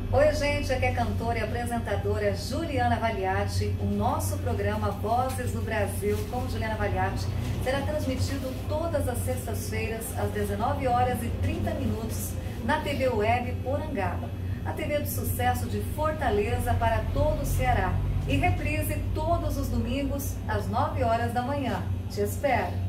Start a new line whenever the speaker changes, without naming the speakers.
Oi, gente, aqui é a cantora e apresentadora Juliana Valiati. O nosso programa Vozes do Brasil com Juliana Valiati será transmitido todas as sextas-feiras às 19h30 na TV Web Porangaba, a TV do sucesso de Fortaleza para todo o Ceará, e reprise todos os domingos às 9h da manhã. Te espero!